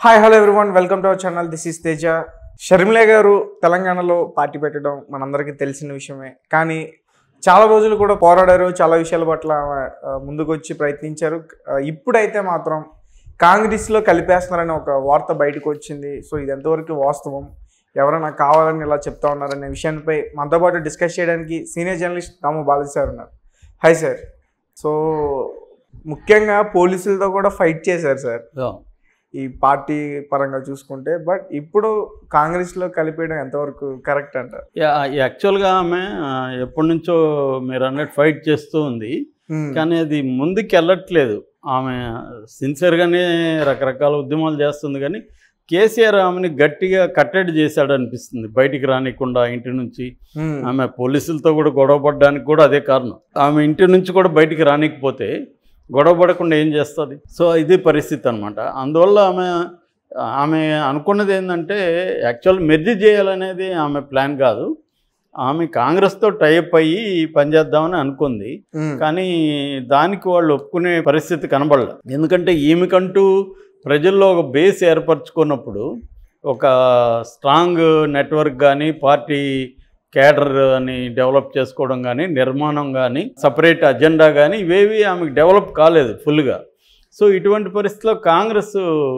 Hi hello everyone, welcome to our channel. This is Teja. Sharmila గారు తెలంగాణలో party పెట్టడం మనందరికీ తెలిసిన విషయమే. కానీ చాలా రోజులు కూడా పోరాడారు, చాలా విషయాల పట్ల ముందుకు వచ్చి ప్రయత్నించారు. ఇప్పుడైతే మాత్రం కాంగ్రెస్లో కలిపేస్తున్నారని ఒక వార్త బయటకు వచ్చింది. సో ఇది ఎంతవరకు వాస్తవం, ఎవరైనా కావాలని ఇలా చెప్తా ఉన్నారనే విషయాన్ని మనతో పాటు డిస్కస్ చేయడానికి senior journalist Ramu Balaji sir ఉన్నారు. Hi sir. సో ముఖ్యంగా పోలీసులతో కూడా ఫైట్ చేశారు సార్ ఈ పార్టీ పరంగా చూసుకుంటే. బట్ ఇప్పుడు కాంగ్రెస్లో కలిపేయడం ఎంతవరకు కరెక్ట్ అంటారు? యాక్చువల్గా ఆమె ఎప్పటి నుంచో మీరు అన్నట్టు ఫైట్ చేస్తూ ఉంది, కానీ అది ముందుకు వెళ్ళట్లేదు. ఆమె సిన్సియర్గానే రకరకాల ఉద్యమాలు చేస్తుంది, కానీ కేసీఆర్ ఆమెని గట్టిగా కట్టడి చేశాడు అనిపిస్తుంది. బయటికి రానికుండా ఇంటి నుంచి ఆమె పోలీసులతో కూడా గొడవ పడడానికి కూడా అదే కారణం. ఆమె ఇంటి నుంచి కూడా బయటికి రానికపోతే గొడవ పడకుండా ఏం చేస్తుంది? సో ఇది పరిస్థితి అనమాట. అందువల్ల ఆమె అనుకున్నది ఏంటంటే యాక్చువల్ మెర్జీ చేయాలనేది ఆమె ప్లాన్ కాదు. ఆమె కాంగ్రెస్తో టైప్ అయ్యి పనిచేద్దామని అనుకుంది, కానీ దానికి వాళ్ళు ఒప్పుకునే పరిస్థితి కనబడలేదు. ఎందుకంటే ఈమెకంటూ ప్రజల్లో ఒక బేస్ ఏర్పరచుకున్నప్పుడు ఒక స్ట్రాంగ్ నెట్వర్క్ కానీ పార్టీ కేడర్ అని డెవలప్ చేసుకోవడం కానీ నిర్మాణం కానీ సపరేట్ అజెండా కానీ ఇవేవి ఆమెకు డెవలప్ కాలేదు ఫుల్గా. సో ఇటువంటి పరిస్థితిలో కాంగ్రెస్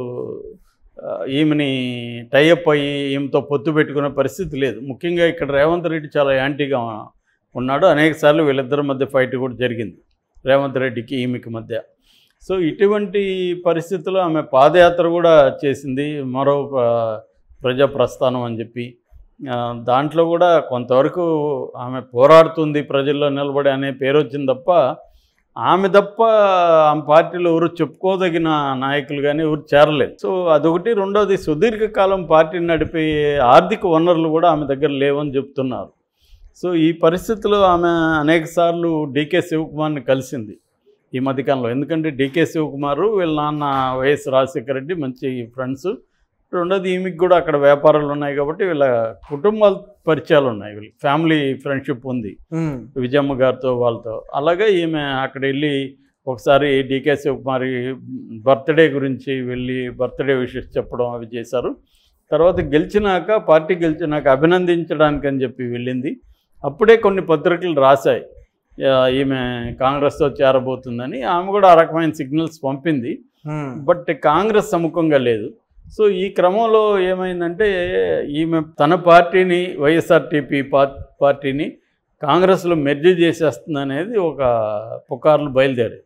ఈమెని టైఅప్ అయ్యి ఈమెతో పొత్తు పెట్టుకునే పరిస్థితి లేదు. ముఖ్యంగా ఇక్కడ రేవంత్ రెడ్డి చాలా యాంటీగా ఉన్నాడు. అనేకసార్లు వీళ్ళిద్దరి మధ్య ఫైట్ కూడా జరిగింది, రేవంత్ రెడ్డికి ఈమెకి మధ్య. సో ఇటువంటి పరిస్థితుల్లో ఆమె పాదయాత్ర కూడా చేసింది, మరో ప్రజా ప్రస్థానం అని చెప్పి. దాంట్లో కూడా కొంతవరకు ఆమె పోరాడుతుంది, ప్రజల్లో నిలబడి అనే పేరు వచ్చింది తప్ప ఆమె పార్టీలో ఎవరు చెప్పుకోదగిన నాయకులు కానీ ఎవరు చేరలేదు. సో అదొకటి. రెండోది, సుదీర్ఘకాలం పార్టీని నడిపే ఆర్థిక వనరులు కూడా ఆమె దగ్గర లేవని చెప్తున్నారు. సో ఈ పరిస్థితిలో ఆమె అనేకసార్లు డీకే శివకుమార్ని కలిసింది ఈ మధ్యకాలంలో. ఎందుకంటే డీకే శివకుమారు వీళ్ళ నాన్న వైఎస్ రాజశేఖర రెడ్డి మంచి ఫ్రెండ్స్. రెండోది, ఈమెకి కూడా అక్కడ వ్యాపారాలు ఉన్నాయి కాబట్టి వీళ్ళ కుటుంబాల పరిచయాలు ఉన్నాయి, వీళ్ళ ఫ్యామిలీ ఫ్రెండ్షిప్ ఉంది విజయమ్మ గారితో వాళ్ళతో. అలాగే ఈమె అక్కడ వెళ్ళి ఒకసారి డీకే శివకుమారి బర్త్డే గురించి వెళ్ళి బర్త్డే విషెస్ చెప్పడం అవి చేశారు. తర్వాత పార్టీ గెలిచినాక అభినందించడానికి అని చెప్పి వెళ్ళింది. అప్పుడే కొన్ని పత్రికలు రాశాయి ఈమె కాంగ్రెస్తో చేరబోతుందని. ఆమె కూడా ఆ రకమైన సిగ్నల్స్ పంపింది, బట్ కాంగ్రెస్ సముఖంగా లేదు. సో ఈ క్రమంలో ఏమైందంటే ఈమె తన పార్టీని వైఎస్ఆర్టీపీ పార్టీని కాంగ్రెస్లో మెర్జీ చేసేస్తుంది అనేది ఒక పుకార్లు బయలుదేరాయి.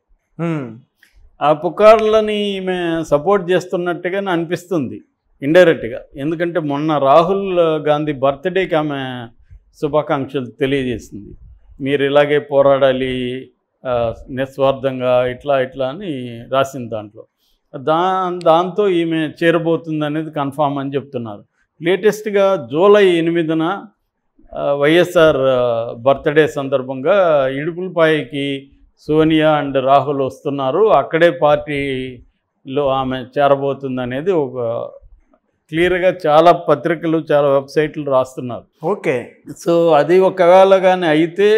ఆ పుకార్లని ఈమె సపోర్ట్ చేస్తున్నట్టుగానే అనిపిస్తుంది ఇండైరెక్ట్గా. ఎందుకంటే మొన్న రాహుల్ గాంధీ బర్త్డేకి ఆమె శుభాకాంక్షలు తెలియజేసింది. మీరు ఇలాగే పోరాడాలి నిస్వార్థంగా ఇట్లా అని రాసింది. దాంట్లో దాంతో ఈమె చేరబోతుంది అనేది కన్ఫామ్ అని చెప్తున్నారు. లేటెస్ట్గా జూలై 8న వైఎస్ఆర్ బర్త్డే సందర్భంగా ఇడుపులపాయకి సోనియా అండ్ రాహుల్ వస్తున్నారు, అక్కడే పార్టీలో ఆమె చేరబోతుంది అనేది ఒక క్లియర్గా చాలా పత్రికలు చాలా వెబ్సైట్లు రాస్తున్నారు. ఓకే. సో అది ఒకవేళ కానీ అయితే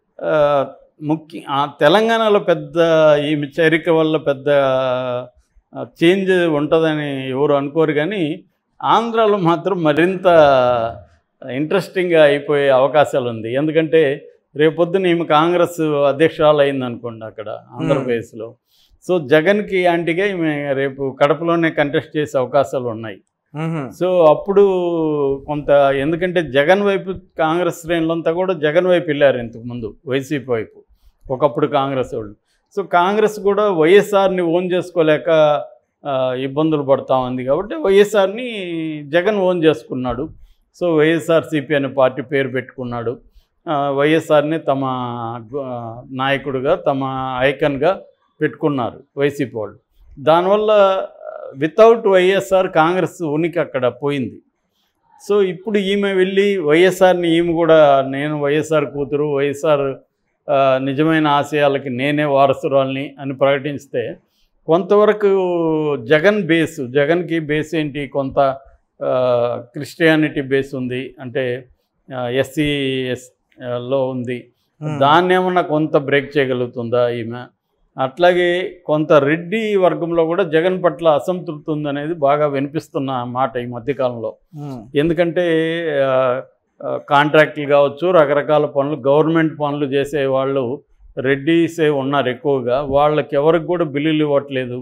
తెలంగాణలో పెద్ద ఈమె చేరిక వల్ల పెద్ద చేంజ్ ఉంటుందని ఎవరు అనుకోరు, కానీ ఆంధ్రాలో మాత్రం మరింత ఇంట్రెస్టింగ్గా అయిపోయే అవకాశాలు ఉంది. ఎందుకంటే రేపొద్దున ఈమె కాంగ్రెస్ అధ్యక్షురాలు అయిందనుకోండి అక్కడ ఆంధ్రప్రదేశ్లో. సో జగన్కి యాంటీగా ఈమె రేపు కడపలోనే కంటెస్ట్ చేసే అవకాశాలు ఉన్నాయి. సో అప్పుడు కొంత, ఎందుకంటే జగన్ వైపు కాంగ్రెస్ శ్రేణులంతా కూడా జగన్ వైపు వెళ్ళారు ఇంతకుముందు, వైసీపీ వైపు ఒకప్పుడు కాంగ్రెస్ వాళ్ళు. సో కాంగ్రెస్ కూడా వైఎస్ఆర్ని ఓన్ చేసుకోలేక ఇబ్బందులు పడతా ఉంది కాబట్టి వైఎస్ఆర్ని జగన్ ఓన్ చేసుకున్నాడు. సో వైఎస్ఆర్సీపీ అనే పార్టీ పేరు పెట్టుకున్నాడు. వైఎస్ఆర్ని తమ నాయకుడిగా తమ ఐకన్గా పెట్టుకున్నారు వైసీపీ వాళ్ళు. దానివల్ల వితౌట్ వైఎస్ఆర్ కాంగ్రెస్ ఉనికి అక్కడ పోయింది. సో ఇప్పుడు ఈమె వెళ్ళి వైఎస్ఆర్ని ఈమె కూడా నేను వైఎస్ఆర్ కూతురు, వైఎస్ఆర్ నిజమైన ఆశయాలకి నేనే వారసురాల్ని అని ప్రకటిస్తే కొంతవరకు జగన్కి బేస్ ఏంటి, కొంత క్రిస్టియానిటీ బేస్ ఉంది, అంటే SCలో ఉంది. దాన్ని ఏమన్నా కొంత బ్రేక్ చేయగలుగుతుందా ఈమె? అట్లాగే కొంత రెడ్డి వర్గంలో కూడా జగన్ పట్ల అసంతృప్తి ఉందనేది బాగా వినిపిస్తున్న మాట ఈ మధ్యకాలంలో. ఎందుకంటే కాంట్రాక్టులు కావచ్చు, రకరకాల పనులు, గవర్నమెంట్ పనులు చేసే వాళ్ళు రెడ్డిసే ఉన్నారు ఎక్కువగా. వాళ్ళకి ఎవరికి కూడా బిల్లులు ఇవ్వట్లేదు,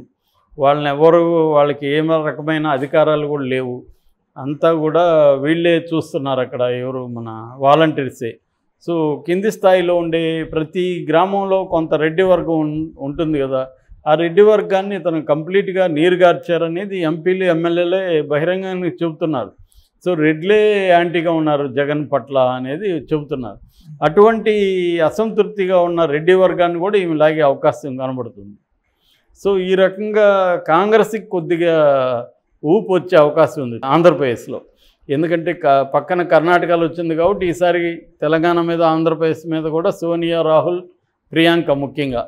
వాళ్ళకి ఏ రకమైన అధికారాలు కూడా లేవు. అంతా కూడా వీళ్ళే చూస్తున్నారు అక్కడ, ఎవరు మన వాలంటీర్సే. సో కింది స్థాయిలో ఉండే ప్రతి గ్రామంలో కొంత రెడ్డి వర్గం ఉంటుంది కదా, ఆ రెడ్డి వర్గాన్ని తను కంప్లీట్గా నీరుగార్చారనేది ఎంపీలు ఎమ్మెల్యేలే బహిరంగంగా చెబుతున్నారు. సో రెడ్లే యాంటీగా ఉన్నారు జగన్ పట్ల అనేది చెబుతున్నారు. అటువంటి అసంతృప్తిగా ఉన్న రెడ్డి వర్గాన్ని కూడా ఈమె లాగే అవకాశం కనబడుతుంది. సో ఈ రకంగా కాంగ్రెస్కి కొద్దిగా ఊపు వచ్చే అవకాశం ఉంది ఆంధ్రప్రదేశ్లో. ఎందుకంటే పక్కన కర్ణాటకలో వచ్చింది కాబట్టి ఈసారి తెలంగాణ మీద, ఆంధ్రప్రదేశ్ మీద కూడా సోనియా, రాహుల్, ప్రియాంక ముఖ్యంగా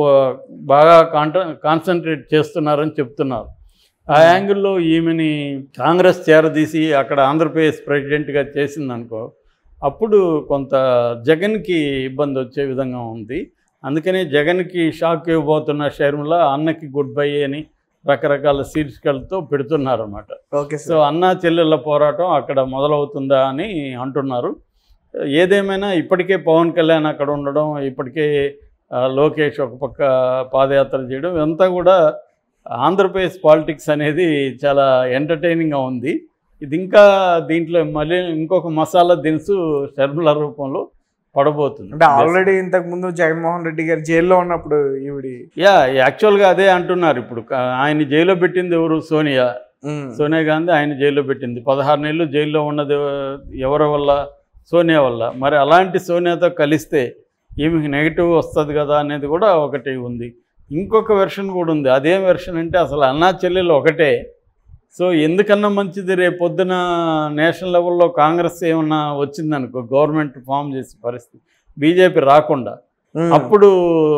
బాగా కాన్సన్ట్రేట్ చేస్తున్నారని చెప్తున్నారు. ఆ యాంగిల్లో ఈమెని కాంగ్రెస్ చేరదీసి అక్కడ ఆంధ్రప్రదేశ్ ప్రెసిడెంట్గా చేసిందనుకో, అప్పుడు కొంత జగన్కి ఇబ్బంది వచ్చే విధంగా ఉంది. అందుకనే జగన్కి షాక్ ఇవ్వబోతున్న షర్మిల అన్నకి గుడ్ బై అని రకరకాల శీర్షికలతో పెడుతున్నారన్నమాట. సో అన్నా చెల్లెళ్ళ పోరాటం అక్కడ మొదలవుతుందా అని అంటున్నారు. ఏదేమైనా ఇప్పటికే పవన్ కళ్యాణ్ అక్కడ ఉండడం, ఇప్పటికే లోకేష్ ఒక పక్క పాదయాత్ర చేయడం, ఇదంతా కూడా ఆంధ్రప్రదేశ్ పాలిటిక్స్ అనేది చాలా ఎంటర్టైనింగ్గా ఉంది. ఇది ఇంకా దీంట్లో మళ్ళీ ఇంకొక మసాలా దినుసు షర్మిల రూపంలో పడబోతుంది. అంటే ఆల్రెడీ ఇంతకుముందు జగన్మోహన్ రెడ్డి గారు జైల్లో ఉన్నప్పుడు ఈవిడి యాక్చువల్గా అదే అంటున్నారు. ఇప్పుడు ఆయన జైల్లో పెట్టింది ఎవరు? సోనియా గాంధీ ఆయన జైల్లో పెట్టింది. 16 నెలలు జైల్లో ఉన్నది ఎవరి వల్ల? సోనియా వల్ల. మరి అలాంటి సోనియాతో కలిస్తే ఈమెకి నెగిటివ్ వస్తుంది కదా అనేది కూడా ఒకటి ఉంది. ఇంకొక వెర్షన్ కూడా ఉంది. అదేం వెర్షన్ అంటే అసలు అన్నా చెల్లెలు ఒకటే. సో ఎందుకన్నా మంచిది రేపు పొద్దున నేషనల్ లెవెల్లో కాంగ్రెస్ ఏమన్నా వచ్చిందనుకో, గవర్నమెంట్ ఫామ్ చేసే పరిస్థితి, బీజేపీ రాకుండా, అప్పుడు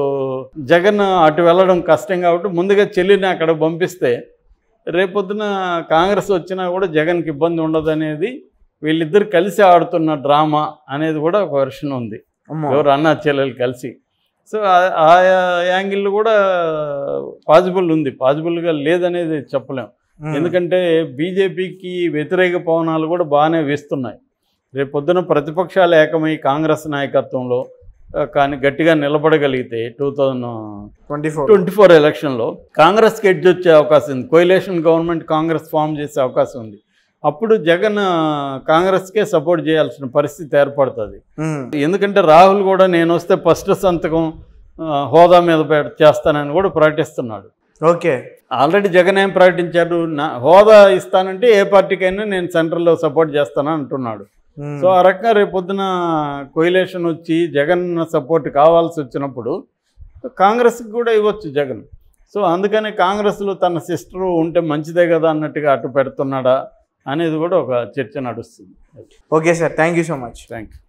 జగన్ అటు వెళ్ళడం కష్టం కాబట్టి ముందుగా చెల్లిని అక్కడ పంపిస్తే రేపొద్దున కాంగ్రెస్ వచ్చినా కూడా జగన్కి ఇబ్బంది ఉండదు అనేది వీళ్ళిద్దరు కలిసి ఆడుతున్న డ్రామా అనేది కూడా ఒక వెర్షన్ ఉంది, ఎవరు అన్నా చెల్లెలు కలిసి. సో ఆ యాంగిల్ కూడా పాసిబుల్ ఉంది, పాసిబుల్గా లేదనేది చెప్పలేం. ఎందుకంటే బీజేపీకి వ్యతిరేక పవనాలు కూడా బాగానే వేస్తున్నాయి. రేపు పొద్దున ప్రతిపక్షాలు ఏకమై కాంగ్రెస్ నాయకత్వంలో కానీ గట్టిగా నిలబడగలిగితే 2024 ఎలక్షన్లో కాంగ్రెస్కి ఎడ్జ్ వచ్చే అవకాశం ఉంది. కోయిలేషన్ గవర్నమెంట్ కాంగ్రెస్ ఫామ్ చేసే అవకాశం ఉంది. అప్పుడు జగన్ కాంగ్రెస్కే సపోర్ట్ చేయాల్సిన పరిస్థితి ఏర్పడుతుంది. ఎందుకంటే రాహుల్ కూడా నేను వస్తే ఫస్ట్ సంతకం హోదా మీద చేస్తానని కూడా ప్రకటిస్తున్నాడు. ఓకే, ఆల్రెడీ జగన్ ఏం ప్రకటించాడు? హోదా ఇస్తానంటే ఏ పార్టీకైనా నేను సెంట్రల్లో సపోర్ట్ చేస్తానని అంటున్నాడు. సో ఆ రకంగా రేపు పొద్దున కోయిలేషన్ వచ్చి జగన్ సపోర్ట్ కావాల్సి వచ్చినప్పుడు కాంగ్రెస్కి కూడా ఇవ్వచ్చు జగన్. సో అందుకని కాంగ్రెస్లో తన సిస్టరు ఉంటే మంచిదే కదా అన్నట్టుగా అటు పెడుతున్నాడా అనేది కూడా ఒక చర్చ నడుస్తుంది. Okay sir, thank you so much. Thank you.